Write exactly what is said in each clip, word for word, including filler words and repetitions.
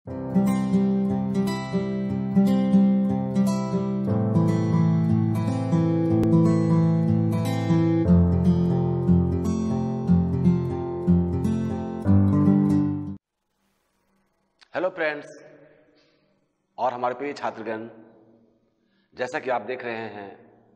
Hello friends और हमारे प्रिय छात्रगण, जैसा कि आप देख रहे हैं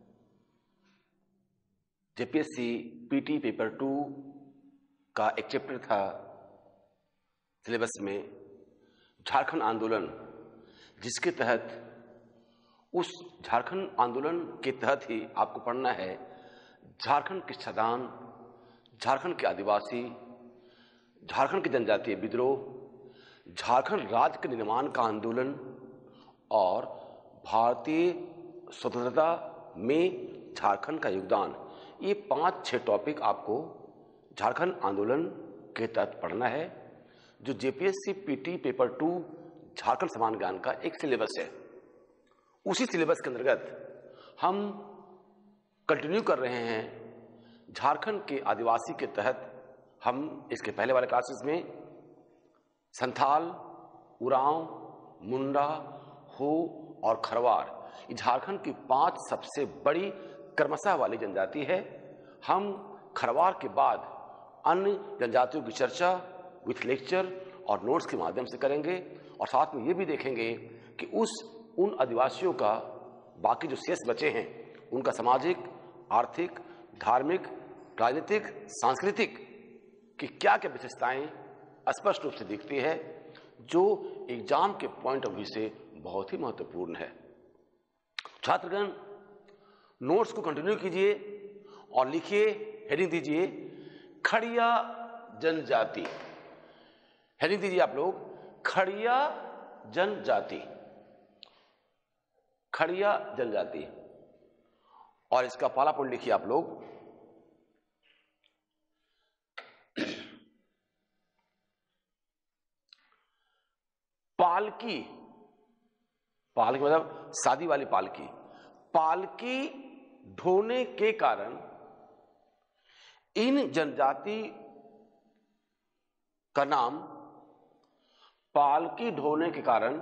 जेपीएससी पीटी पेपर टू का एक चैप्टर था सिलेबस में झारखंड आंदोलन, जिसके तहत उस झारखंड आंदोलन के तहत ही आपको पढ़ना है झारखंड के छदान, झारखंड के आदिवासी, झारखंड के जनजातीय विद्रोह, झारखंड राज्य के निर्माण का आंदोलन और भारतीय स्वतंत्रता में झारखंड का योगदान। ये पांच छह टॉपिक आपको झारखंड आंदोलन के तहत पढ़ना है, जो JPSC PT paper two Jharkhand समान ज्ञान का एक सिलेबस है। उसी सिलेबस के अंतर्गत हम कंटिन्यू कर रहे हैं झारखंड के आदिवासी के तहत। हम इसके पहले वाले क्लासेस में संथाल, उरांव, मुंडा, हो और खरवार, ये झारखंड की पांच सबसे बड़ी क्रमशः वाली जनजाति है। हम खरवार के बाद अन्य जनजातियों की चर्चा विथ लेक्चर और नोट्स के माध्यम से करेंगे, और साथ में ये भी देखेंगे कि उस उन आदिवासियों का बाकी जो शेष बचे हैं उनका सामाजिक, आर्थिक, धार्मिक, राजनीतिक, सांस्कृतिक की क्या क्या विशेषताएं स्पष्ट रूप से दिखती है, जो एग्जाम के पॉइंट ऑफ व्यू से बहुत ही महत्वपूर्ण है। छात्रगण, नोट्स को कंटिन्यू कीजिए और लिखिए, हेडिंग दीजिए खड़िया जनजाति। हेडिंग दीजिए आप लोग खड़िया जनजाति, खड़िया जनजाति। और इसका पहला पॉइंट लिखिए आप लोग पालकी। पालकी मतलब शादी वाली पालकी। पालकी ढोने के कारण इन जनजाति का नाम, पालकी ढोने के कारण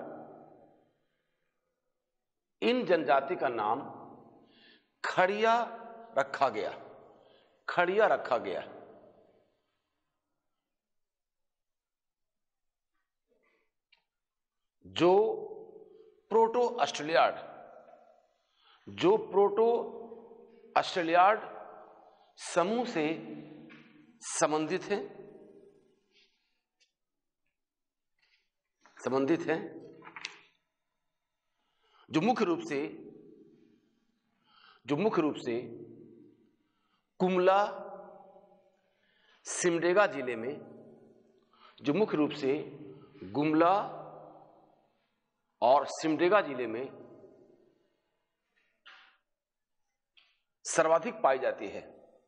इन जनजाति का नाम खड़िया रखा गया। खड़िया रखा गया। जो प्रोटो ऑस्ट्रेलियाड जो प्रोटो ऑस्ट्रेलियाड समूह से संबंधित हैं संबंधित हैं जो मुख्य रूप से जो मुख्य रूप से कुमला, सिमडेगा जिले में जो मुख्य रूप से गुमला और सिमडेगा जिले में सर्वाधिक पाई जाती है।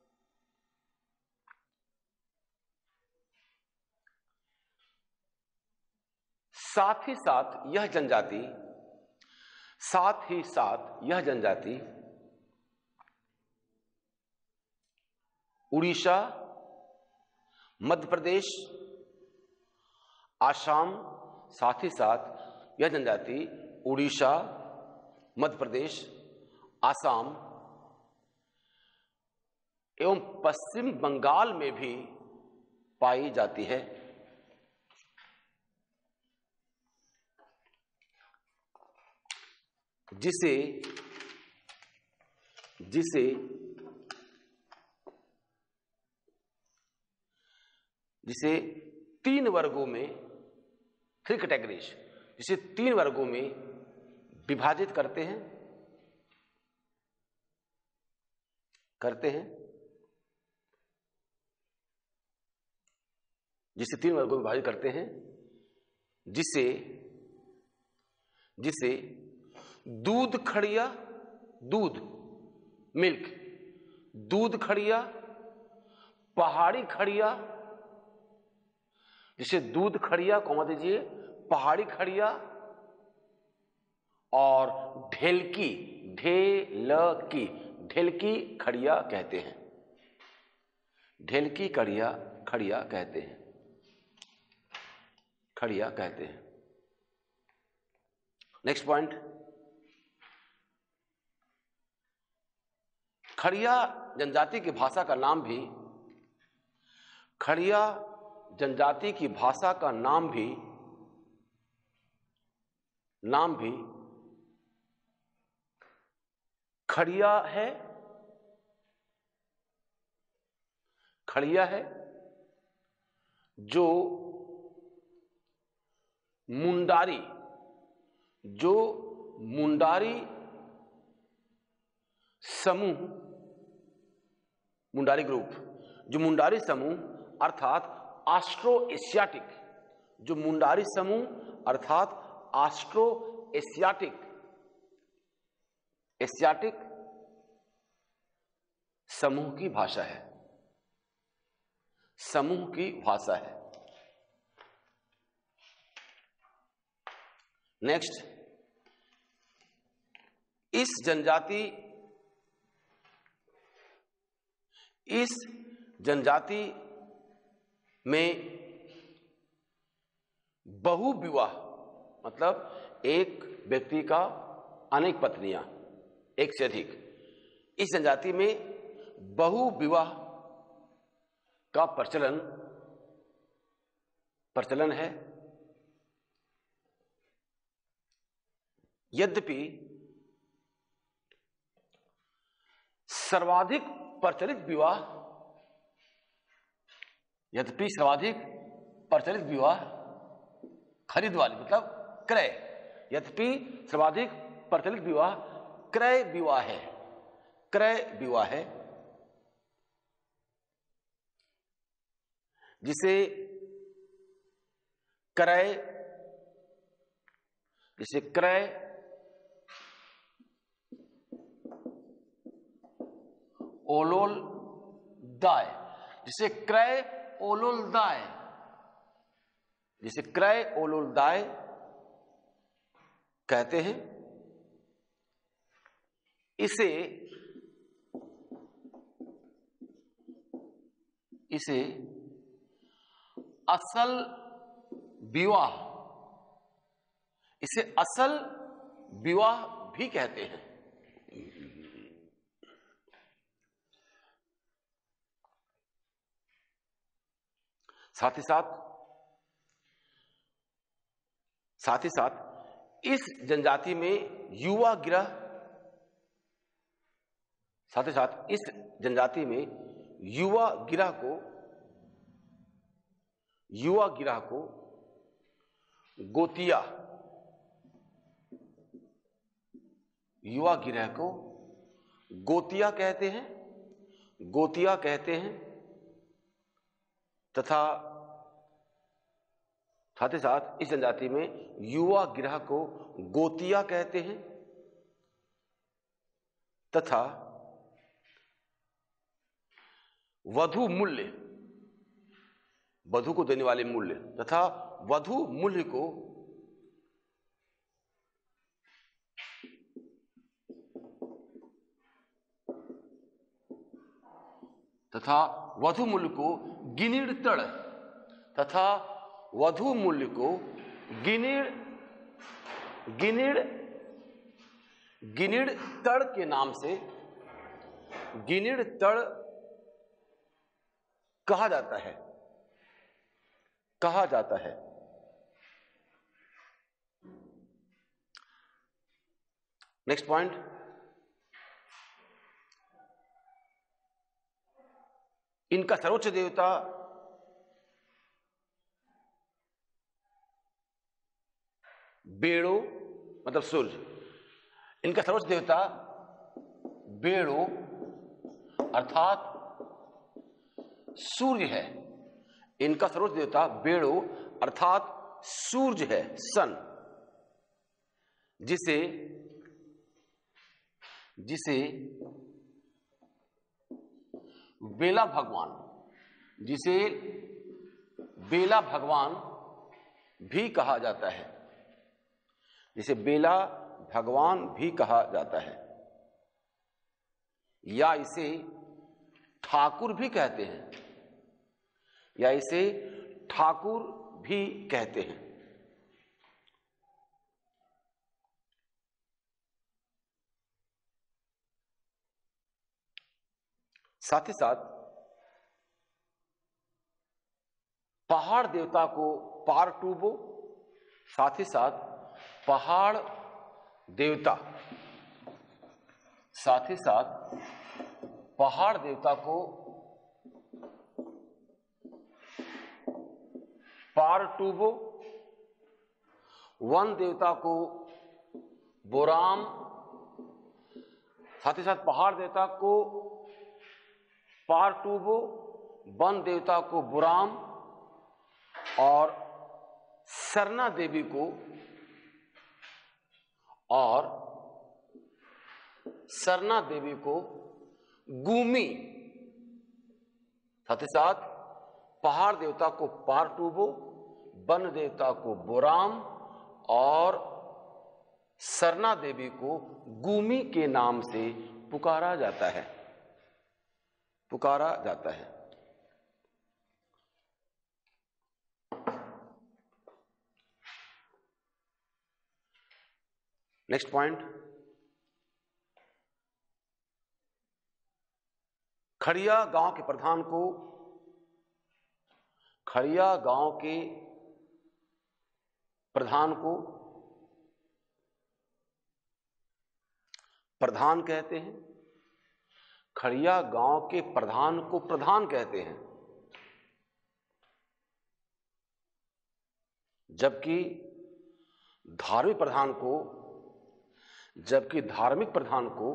साथ ही साथ यह जनजाति साथ ही साथ यह जनजाति उड़ीसा, मध्य प्रदेश, आसाम, साथ ही साथ यह जनजाति उड़ीसा, मध्य प्रदेश, आसाम एवं पश्चिम बंगाल में भी पाई जाती है। जिसे जिसे जिसे तीन वर्गों में, थ्री कैटेगरीज, जिसे तीन वर्गों में विभाजित करते हैं करते हैं जिसे तीन वर्गों में विभाजित करते हैं जिसे जिसे दूध खड़िया, दूध मिल्क, दूध खड़िया, पहाड़ी खड़िया, जिसे दूध खड़िया कौमा दीजिए, पहाड़ी खड़िया और ढेलकी, ढेलकी, ढेलकी खड़िया कहते हैं। ढेलकी खड़िया खड़िया कहते हैं खड़िया कहते हैं नेक्स्ट पॉइंट, खड़िया जनजाति की भाषा का नाम भी खड़िया जनजाति की भाषा का नाम भी नाम भी खड़िया है खड़िया है जो मुंडारी जो मुंडारी समूह मुंडारी ग्रुप जो मुंडारी समूह अर्थात ऑस्ट्रो एशियाटिक जो मुंडारी समूह अर्थात ऑस्ट्रो एशियाटिक एशियाटिक समूह की भाषा है समूह की भाषा है। नेक्स्ट, इस जनजाति इस जनजाति में बहुविवाह मतलब एक व्यक्ति का अनेक पत्नियां, एक से अधिक। इस जनजाति में बहुविवाह का प्रचलन प्रचलन है। यद्यपि सर्वाधिक प्रचलित विवाह यद्यपि सर्वाधिक प्रचलित विवाह खरीद वाली मतलब क्रय यद्यपि सर्वाधिक प्रचलित विवाह क्रय विवाह है क्रय विवाह है जिसे क्रय जिसे क्रय ओलोल दाय जिसे क्रय ओलोल दाय जिसे क्रय ओलोल दाय कहते हैं। इसे इसे असल विवाह इसे असल विवाह भी कहते हैं। साथ ही साथ साथ ही साथ इस जनजाति में युवा गिरह साथ ही साथ इस जनजाति में युवा गिरह को युवा गिरह को गोतिया युवा गिरह को गोतिया कहते हैं गोतिया कहते हैं तथा साथ ही साथ इस जनजाति में युवा गिरह को गोतिया कहते हैं तथा वधु मूल्य वधु को देने वाले मूल्य तथा वधु मूल्य को तथा वधु मूल्य को गिनिड़ तड़ तथा वधु मूल्य को गिनिड़ गिनिड़ गिनिड़ तड़ के नाम से गिनिड़ तड़ कहा जाता है कहा जाता है। नेक्स्ट पॉइंट, इनका सर्वोच्च देवता बेड़ो मतलब सूर्य इनका सर्वोच्च देवता बेड़ो अर्थात सूर्य है इनका सर्वोच्च देवता बेड़ो अर्थात सूर्य है सन जिसे जिसे बेला भगवान जिसे बेला भगवान भी कहा जाता है जिसे बेला भगवान भी कहा जाता है या इसे ठाकुर भी कहते हैं या इसे ठाकुर भी कहते हैं। साथ ही साथ पहाड़ देवता को पारटूबो, साथ ही साथ पहाड़ देवता साथ ही साथ पहाड़ देवता को पारटूबो, वन देवता को बोराम, साथ ही साथ पहाड़ देवता को पारटूबो, वन देवता को बोराम और सरना देवी को और सरना देवी को गुमी, साथ ही साथ पहाड़ देवता को पारटूबो, वन देवता को बोराम और सरना देवी को गुमी के नाम से पुकारा जाता है पुकारा जाता है नेक्स्ट पॉइंट, खड़िया गांव के प्रधान को खड़िया गांव के प्रधान को प्रधान कहते हैं। खड़िया गांव के प्रधान को प्रधान कहते हैं, जबकि धार्मिक प्रधान को जबकि धार्मिक प्रधान को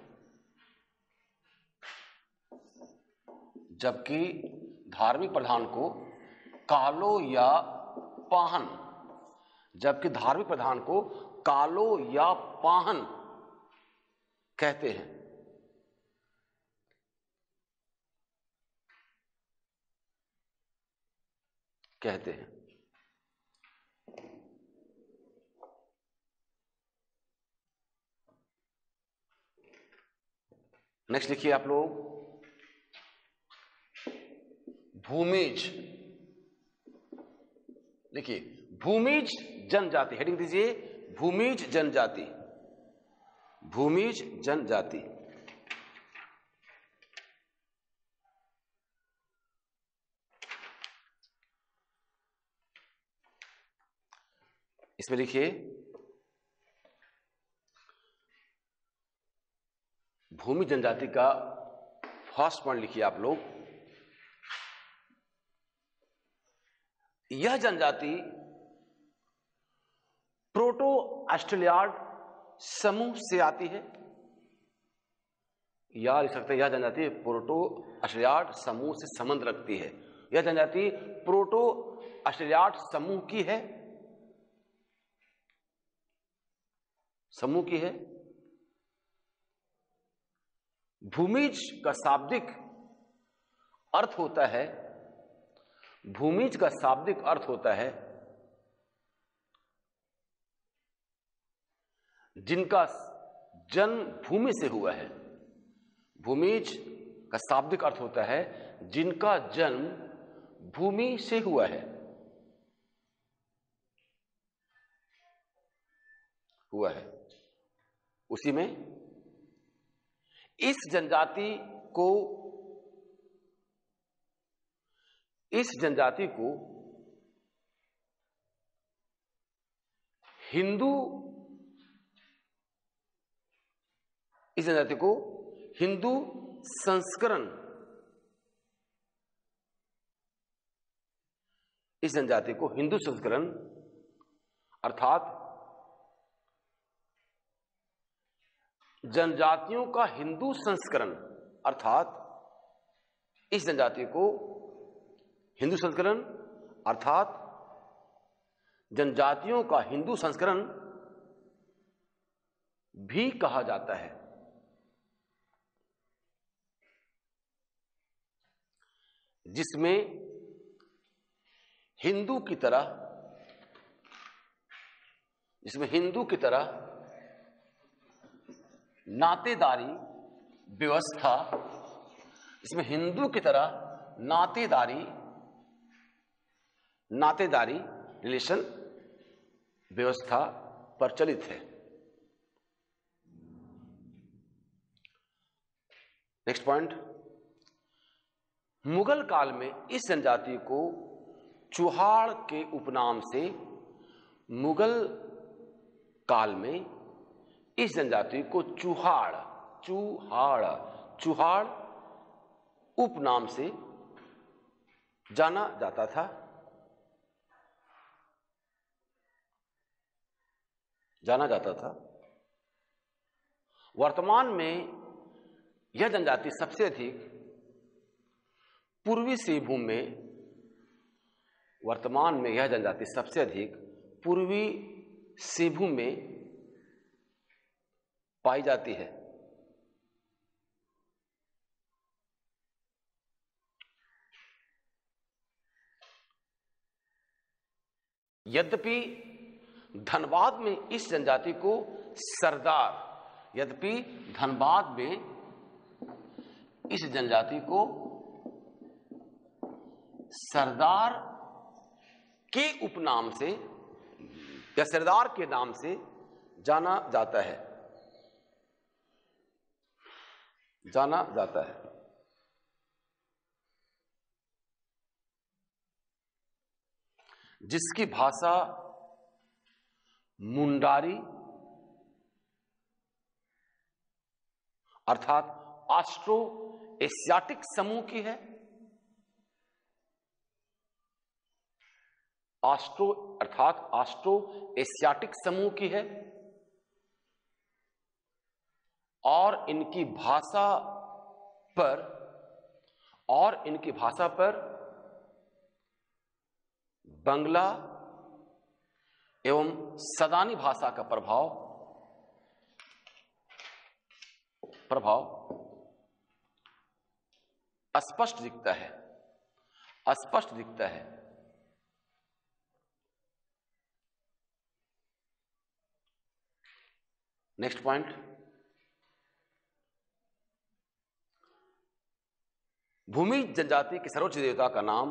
जबकि धार्मिक प्रधान को कालो या पाहन जबकि धार्मिक प्रधान को कालो या पाहन कहते हैं। कहते हैं नेक्स्ट लिखिए आप लोग, भूमिज। देखिए भूमिज जनजाति, हेडिंग दीजिए भूमिज जनजाति। भूमिज जनजाति इसमें लिखिए भूमि जनजाति का फर्स्ट पॉइंट लिखिए आप लोग, यह जनजाति प्रोटो ऑस्ट्रेलियाड समूह से आती है। या लिख सकते हैं यह जनजाति प्रोटो ऑस्ट्रेलियाड समूह से संबंध रखती है। यह जनजाति प्रोटो ऑस्ट्रेलियाड समूह की है समूह की है। भूमिज का शाब्दिक अर्थ होता है भूमिज का शाब्दिक अर्थ होता है जिनका जन्म भूमि से हुआ है। भूमिज का शाब्दिक अर्थ होता है जिनका जन्म भूमि से हुआ है हुआ है उसी में इस जनजाति को इस जनजाति को हिंदू इस जनजाति को हिंदू संस्करण इस जनजाति को हिंदू संस्करण अर्थात जनजातियों का हिंदू संस्करण अर्थात इस जनजाति को हिंदू संस्करण अर्थात जनजातियों का हिंदू संस्करण भी कहा जाता है। जिसमें हिंदू की तरह जिसमें हिंदू की तरह नातेदारी व्यवस्था इसमें हिंदू की तरह नातेदारी नातेदारी रिलेशन व्यवस्था प्रचलित है। नेक्स्ट पॉइंट, मुगल काल में इस जनजाति को चूहाड़ के उपनाम से मुगल काल में इस जनजाति को चूहाड़ चूहाड़ चूहाड़ उपनाम से जाना जाता था जाना जाता था वर्तमान में यह जनजाति सबसे अधिक पूर्वी सिंहभूम में वर्तमान में यह जनजाति सबसे अधिक पूर्वी सिंहभूम में पाई जाती है। यद्यपि धनबाद में इस जनजाति को सरदार यद्यपि धनबाद में इस जनजाति को सरदार के उपनाम से या सरदार के नाम से जाना जाता है जाना जाता है जिसकी भाषा मुंडारी अर्थात ऑस्ट्रो एशियाटिक समूह की है। ऑस्ट्रो अर्थात ऑस्ट्रो एशियाटिक समूह की है और इनकी भाषा पर और इनकी भाषा पर बंगला एवं सदानी भाषा का प्रभाव प्रभाव स्पष्ट दिखता है स्पष्ट दिखता है नेक्स्ट पॉइंट, भूमि जनजाति के सर्वोच्च देवता का नाम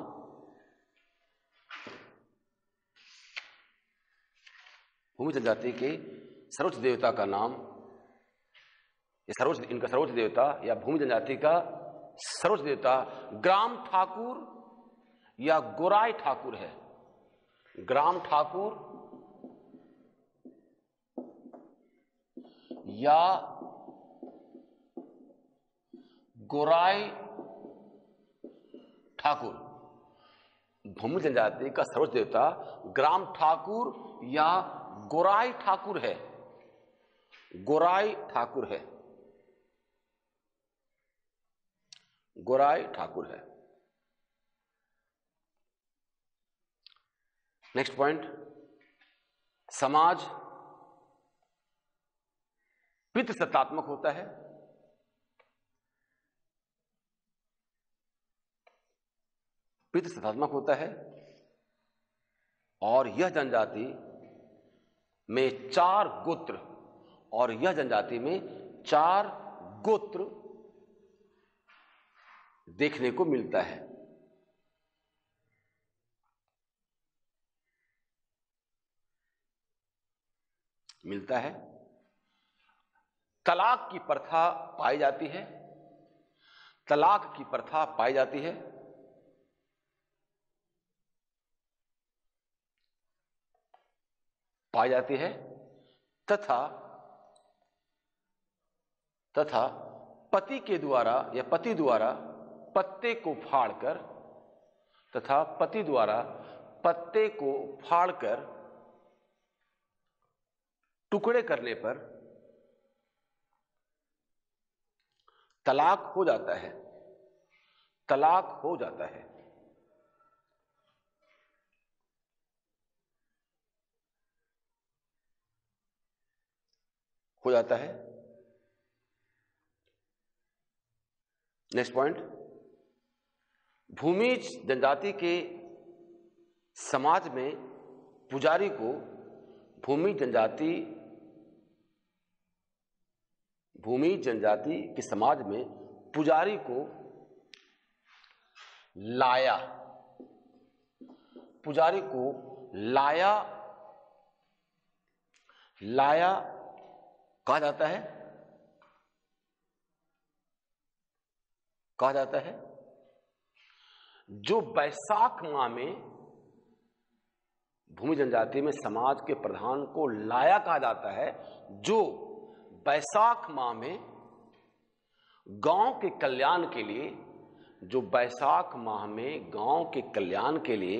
भूमि जनजाति के सर्वोच्च देवता का नाम ये सर्वोच्च इनका सर्वोच्च देवता या भूमि जनजाति का सर्वोच्च देवता ग्राम ठाकुर या गोराई ठाकुर है। ग्राम ठाकुर या गोराई ठाकुर भूमि जनजाति का सर्वोच्च देवता ग्राम ठाकुर या गोराई ठाकुर है गोराई ठाकुर है गोराई ठाकुर है। नेक्स्ट पॉइंट, समाज पितृसत्तात्मक होता है। पितृसत्तात्मक होता है और यह जनजाति में चार गोत्र और यह जनजाति में चार गोत्र देखने को मिलता है। मिलता है तलाक की प्रथा पाई जाती है तलाक की प्रथा पाई जाती है पाई जाती है तथा तथा पति के द्वारा या पति द्वारा पत्ते को फाड़कर तथा पति द्वारा पत्ते को फाड़कर टुकड़े करने पर तलाक हो जाता है तलाक हो जाता है। हो जाता है। नेक्स्ट पॉइंट, भूमिज जनजाति के समाज में पुजारी को भूमि जनजाति भूमि जनजाति के समाज में पुजारी को लाया पुजारी को लाया लाया कहा जाता है कहा जाता है जो बैसाख माह में भूमि जनजाति में समाज के प्रधान को लाया कहा जाता है, जो बैसाख माह में गांव के कल्याण के लिए, जो बैसाख माह में गांव के कल्याण के लिए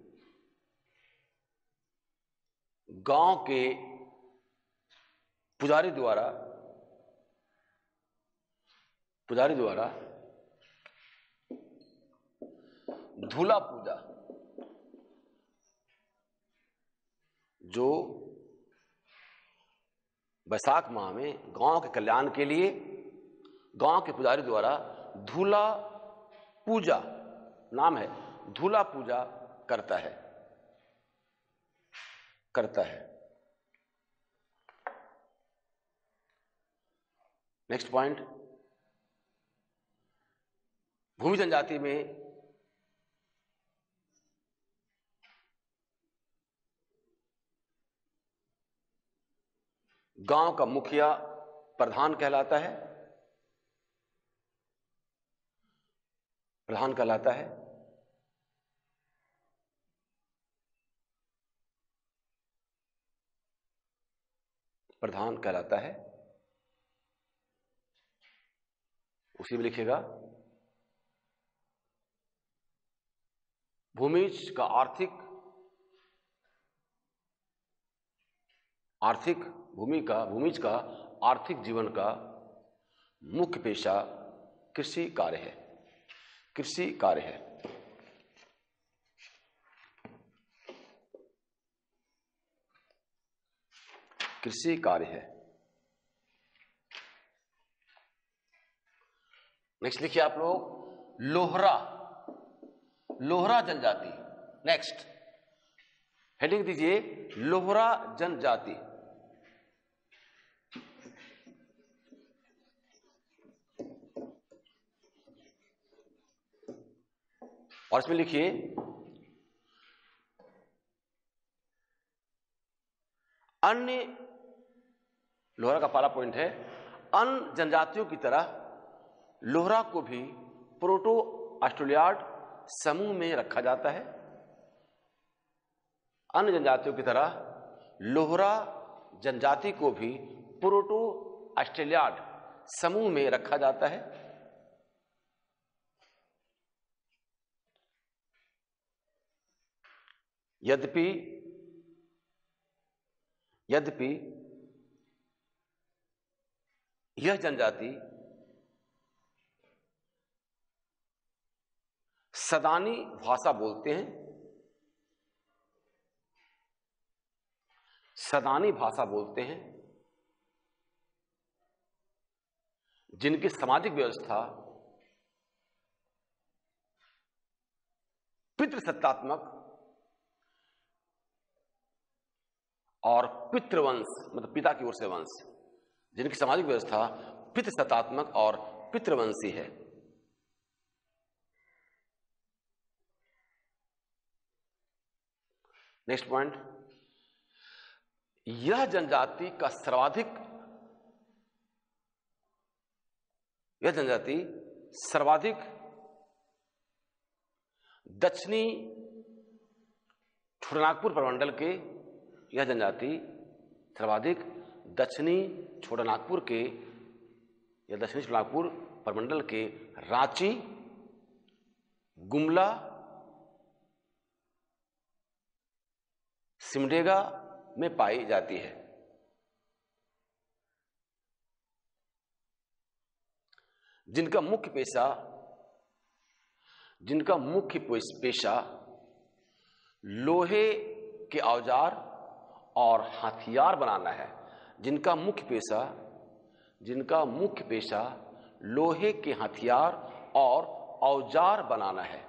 गांव के पुजारी द्वारा पुजारी द्वारा धूला पूजा, जो बैसाख माह में गांव के कल्याण के लिए गांव के पुजारी द्वारा धूला पूजा, नाम है, धूला पूजा करता है करता है नेक्स्ट पॉइंट, भूमि जनजाति में गांव का मुखिया प्रधान कहलाता है प्रधान कहलाता है प्रधान कहलाता है उसी में लिखेगा भूमिज का आर्थिक आर्थिक भूमि का भूमिज का आर्थिक जीवन का मुख्य पेशा कृषि कार्य है कृषि कार्य है कृषि कार्य है नेक्स्ट लिखिए आप लोग लोहरा लोहरा जनजाति। नेक्स्ट हेडिंग दीजिए लोहरा जनजाति। और इसमें लिखिए अन्य, लोहरा का पहला पॉइंट है, अन्य जनजातियों की तरह लोहरा को भी प्रोटो ऑस्ट्रेलियाड समूह में रखा जाता है। अन्य जनजातियों की तरह लोहरा जनजाति को भी प्रोटो ऑस्ट्रेलियाड समूह में रखा जाता है। यद्यपि यद्यपि यह जनजाति सदानी भाषा बोलते हैं सदानी भाषा बोलते हैं जिनकी सामाजिक व्यवस्था पितृसत्तात्मक और पितृवंश, मतलब पिता की ओर से वंश, जिनकी सामाजिक व्यवस्था पितृसत्तात्मक और पितृवंशी है। नेक्स्ट पॉइंट, यह जनजाति का सर्वाधिक यह जनजाति सर्वाधिक दक्षिणी छोटानागपुर प्रमंडल के यह जनजाति सर्वाधिक दक्षिणी छोटानागपुर के या दक्षिणी छोटानागपुर प्रमंडल के रांची, गुमला, सिमडेगा में पाई जाती है। जिनका मुख्य पेशा जिनका मुख्य पेशा लोहे के औजार और हथियार बनाना है। जिनका मुख्य पेशा जिनका मुख्य पेशा लोहे के हथियार और औजार बनाना है।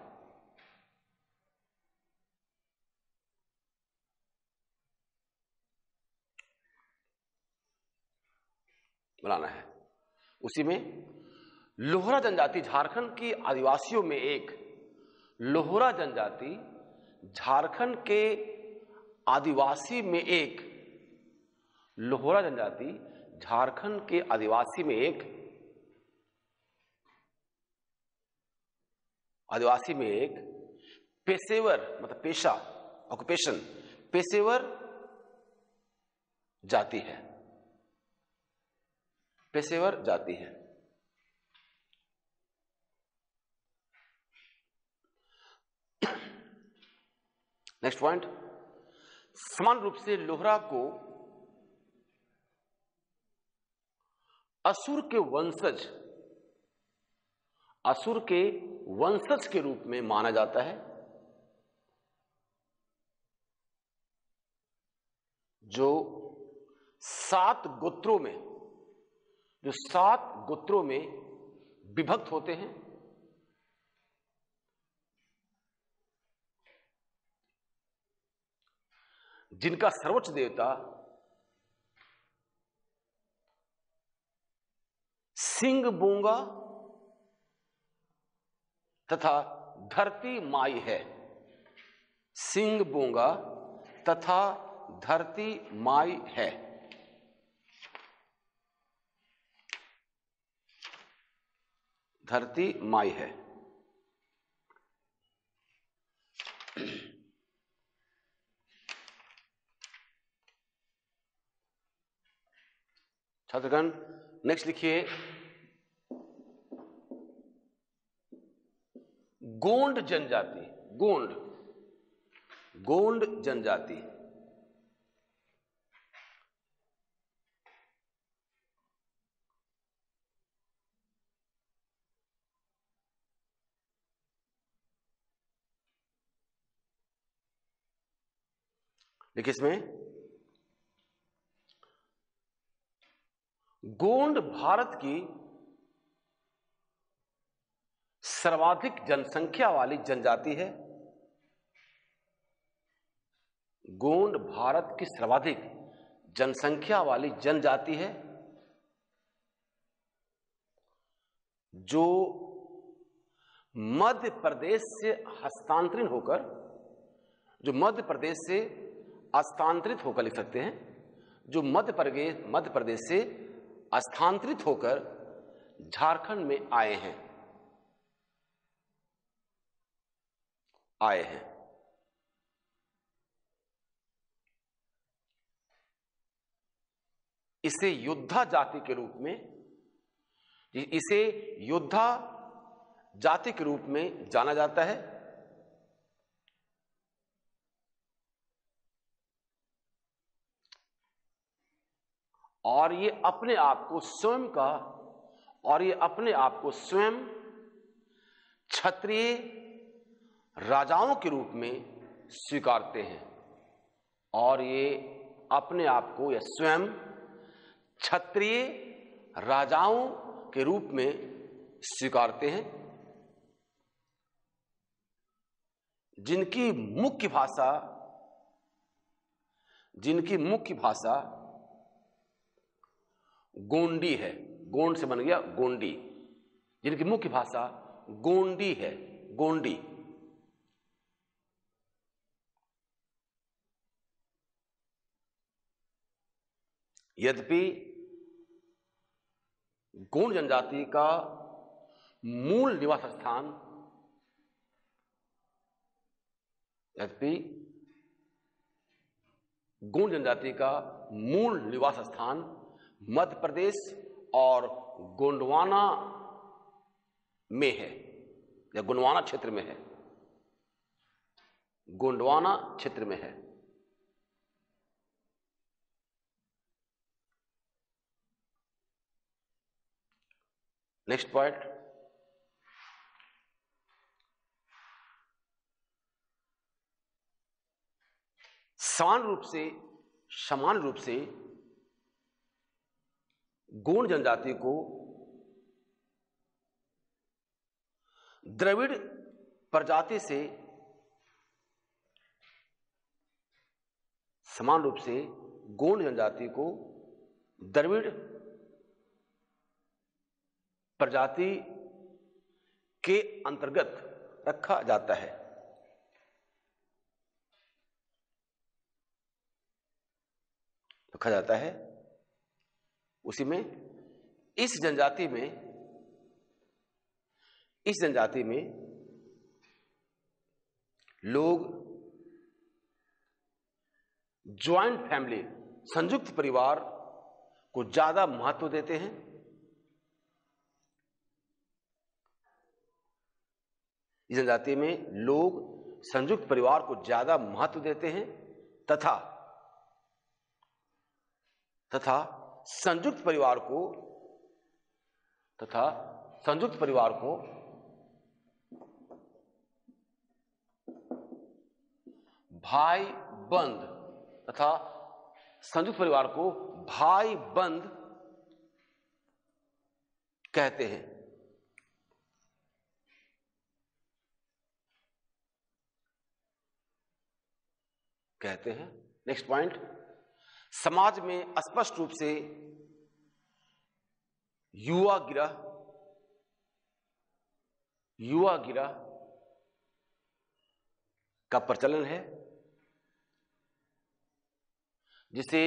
बनाना है उसी में लोहरा जनजाति झारखंड की आदिवासियों में एक लोहरा जनजाति झारखंड के आदिवासी में एक लोहरा जनजाति झारखंड के आदिवासी में एक आदिवासी में एक पेशेवर मतलब पेशा ऑक्यूपेशन पेशेवर जाति है, पेशेवर जाति है। नेक्स्ट पॉइंट, समान रूप से लोहरा को असुर के वंशज असुर के वंशज के रूप में माना जाता है, जो सात गोत्रों में जो सात गोत्रों में विभक्त होते हैं। जिनका सर्वोच्च देवता सिंह बोंगा तथा धरती माई है, सिंह बोंगा तथा धरती माई है। धरती माई है। छात्रगण नेक्स्ट लिखिए, गोंड जनजाति। गोंड गोंड जनजाति देखिए, इसमें गोंड भारत की सर्वाधिक जनसंख्या वाली जनजाति है। गोंड भारत की सर्वाधिक जनसंख्या वाली जनजाति है, जो मध्य प्रदेश से हस्तांतरित होकर जो मध्य प्रदेश से हस्तांतरित होकर लिख सकते हैं जो मध्य प्रदेश मध्य प्रदेश से स्थानांतरित होकर झारखंड में आए हैं आए हैं इसे योद्धा जाति के रूप में इसे योद्धा जाति के रूप में जाना जाता है। और ये अपने आप को स्वयं का और ये अपने आप को स्वयं क्षत्रिय राजाओं के रूप में स्वीकारते हैं और ये अपने आप को या स्वयं क्षत्रिय राजाओं के रूप में स्वीकारते हैं, जिनकी मुख्य भाषा जिनकी मुख्य भाषा गोंडी है। गोंड से बन गया गोंडी। जिनकी मुख्य भाषा गोंडी है, गोंडी। यद्यपि गोंड जनजाति का मूल निवास स्थान यद्यपि गोंड जनजाति का मूल निवास स्थान मध्य प्रदेश और गोंडवाना में है या गोंडवाना क्षेत्र में है गोंडवाना क्षेत्र में है। नेक्स्ट पॉइंट, समान रूप से समान रूप से गोंड जनजाति को द्रविड़ प्रजाति से समान रूप से गोंड जनजाति को द्रविड़ प्रजाति के अंतर्गत रखा जाता है। रखा जाता है उसी में इस जनजाति में इस जनजाति में लोग ज्वाइंट फैमिली, संयुक्त परिवार को ज्यादा महत्व देते हैं। इस जनजाति में लोग संयुक्त परिवार को ज्यादा महत्व देते हैं तथा तथा संयुक्त परिवार को तथा संयुक्त परिवार को भाई बंद तथा संयुक्त परिवार को भाई बंद कहते हैं। कहते हैं नेक्स्ट पॉइंट, समाज में स्पष्ट रूप से युवा गिरह युवा गिरह का प्रचलन है, जिसे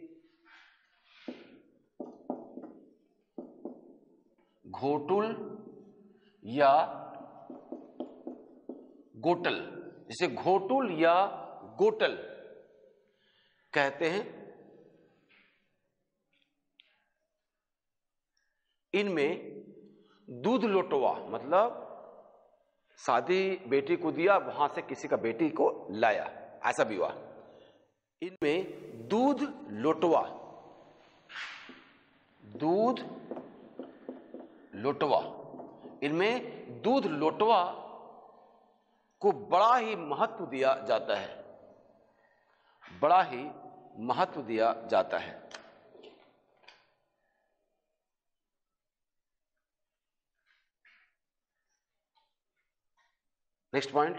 घोटुल या गोटल जिसे घोटुल या गोटल कहते हैं। इनमें दूध लोटवा मतलब शादी बेटी को दिया, वहां से किसी का बेटी को लाया, ऐसा विवाह। इनमें दूध लोटवा दूध लोटवा इनमें दूध लोटवा को बड़ा ही महत्व दिया जाता है बड़ा ही महत्व दिया जाता है। नेक्स्ट पॉइंट,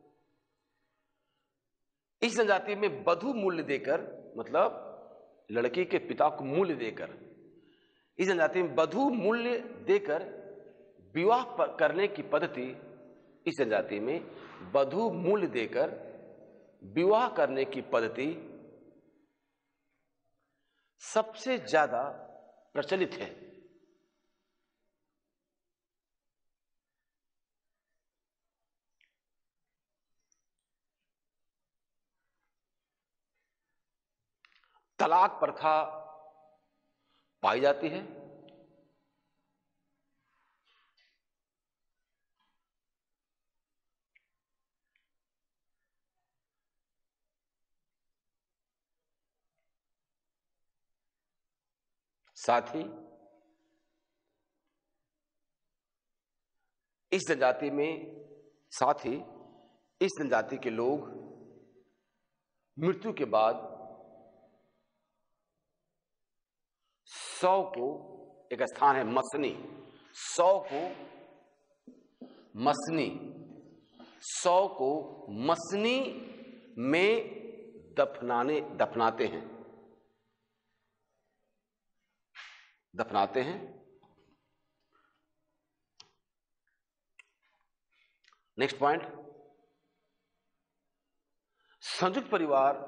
इस जनजाति में वधू मूल्य देकर मतलब लड़की के पिता को मूल्य देकर इस जनजाति में वधू मूल्य देकर विवाह करने की पद्धति इस जनजाति में वधू मूल्य देकर विवाह करने की पद्धति सबसे ज्यादा प्रचलित है। तलाक प्रथा पाई जाती है। साथ ही इस जनजाति में साथ ही इस जनजाति के लोग मृत्यु के बाद शव को, एक स्थान है मसनी, शव को मसनी शव को मसनी में दफनाने दफनाते हैं दफनाते हैं नेक्स्ट पॉइंट, संयुक्त परिवार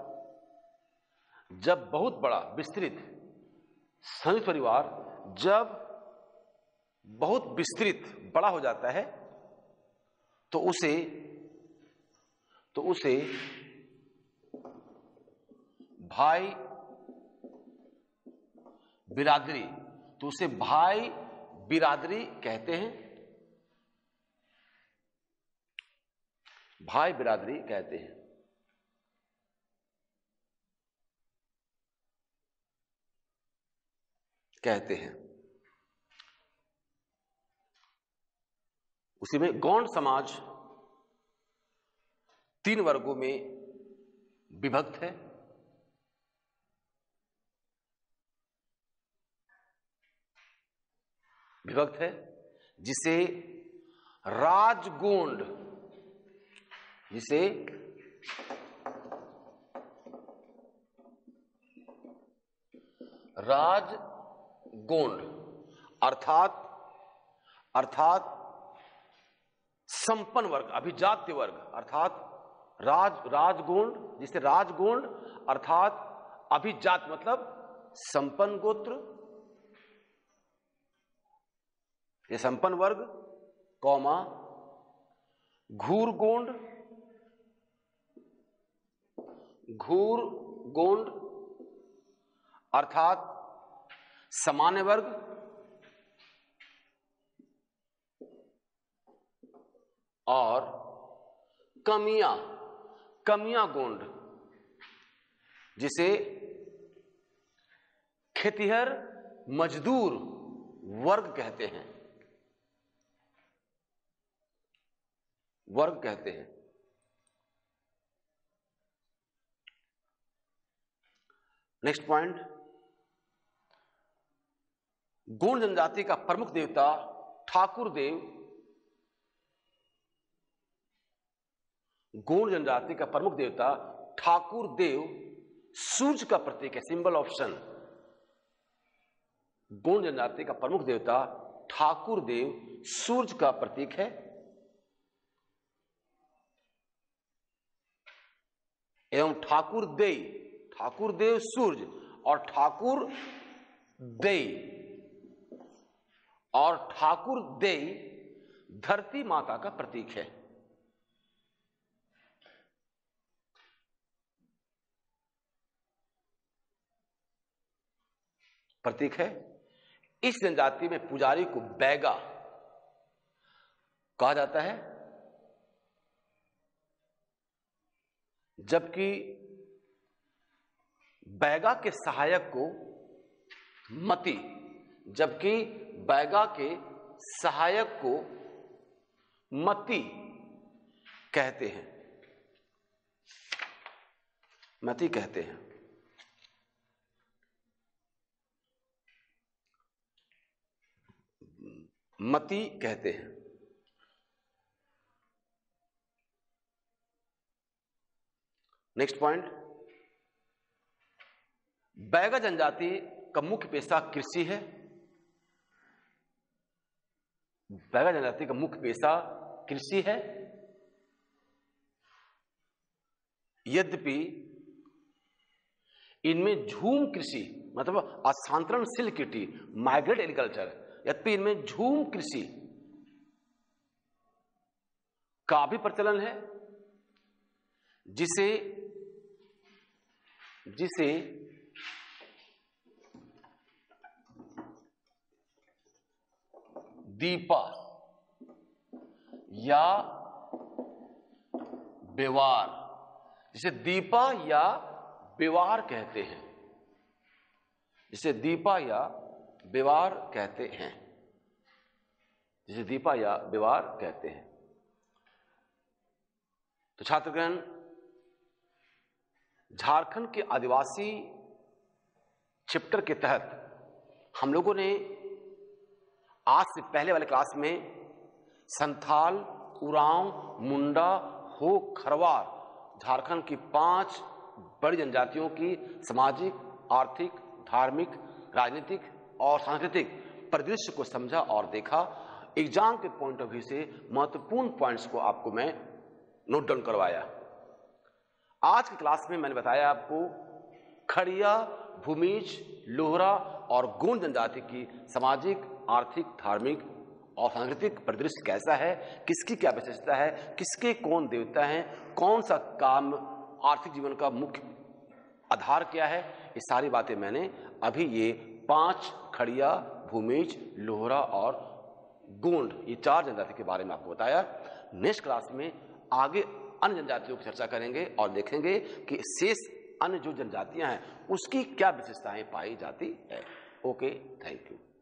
जब बहुत बड़ा विस्तृत संयुक्त परिवार जब बहुत विस्तृत बड़ा हो जाता है तो उसे तो उसे भाई बिरादरी तो उसे भाई बिरादरी कहते हैं भाई बिरादरी कहते हैं। कहते हैं उसी में गौंड समाज तीन वर्गों में विभक्त है। विभक्त है जिसे राजगोंड जिसे राजगोंड अर्थात अर्थात संपन्न वर्ग, अभिजात्य वर्ग अर्थात राज राजगोंड जिसे राजगोंड अर्थात अभिजात मतलब संपन्न गोत्र, ये संपन्न वर्ग, कौमा घूरगोंड घूर गोंड अर्थात सामान्य वर्ग, और कमियां कमियां गोंड जिसे खेतिहर मजदूर वर्ग कहते हैं वर्ग कहते हैं। नेक्स्ट पॉइंट, गोंड जनजाति का प्रमुख देवता ठाकुर देव। गोंड जनजाति का प्रमुख देवता ठाकुर देव सूर्य का प्रतीक है, सिंबल ऑफ सन। गोंड जनजाति का प्रमुख देवता ठाकुर देव सूर्य का प्रतीक है। एवं ठाकुर देय, ठाकुर देव सूर्य और ठाकुर देय और ठाकुर देय धरती माता का प्रतीक है। प्रतीक है। इस जनजाति में पुजारी को बैगा कहा जाता है, जबकि बैगा के सहायक को मती, जबकि बैगा के सहायक को मती कहते हैं, मती कहते हैं। मती कहते हैं। नेक्स्ट पॉइंट, बैगा जनजाति का मुख्य पेशा कृषि है। बैगा जनजाति का मुख्य पेशा कृषि है, यद्यपि इनमें झूम कृषि मतलब स्थानांतरणशील खेती, माइग्रेट एग्रीकल्चर, यद्यपि इनमें झूम कृषि का भी प्रचलन है, जिसे जिसे दीपा या बेवार, जिसे दीपा या बेवार कहते हैं, जिसे दीपा या बेवार कहते हैं, जिसे दीपा या बेवार कहते हैं। तो छात्रगण, झारखंड के आदिवासी चैप्टर के तहत हम लोगों ने आज से पहले वाले क्लास में संथाल, उरांव, मुंडा, हो, खरवार, झारखंड की पांच बड़ी जनजातियों की सामाजिक, आर्थिक, धार्मिक, राजनीतिक और सांस्कृतिक परिदृश्य को समझा और देखा। एग्जाम के पॉइंट ऑफ व्यू से महत्वपूर्ण पॉइंट्स को आपको मैं नोट डाउन करवाया। आज की क्लास में मैंने बताया आपको खड़िया, भूमिज, लोहरा और गोंड जनजाति की सामाजिक, आर्थिक, धार्मिक और सांस्कृतिक परिदृश्य कैसा है, किसकी क्या विशेषता है, किसके कौन देवता हैं, कौन सा काम आर्थिक जीवन का मुख्य आधार क्या है, ये सारी बातें मैंने अभी ये पांच खड़िया, भूमिज, लोहरा और गोंड, ये चार जनजाति के बारे में आपको बताया। नेक्स्ट क्लास में आगे अन्य जनजातियों की चर्चा करेंगे और देखेंगे कि शेष अन्य जो जनजातियां हैं उसकी क्या विशेषताएं पाई जाती है। Okay, thank you.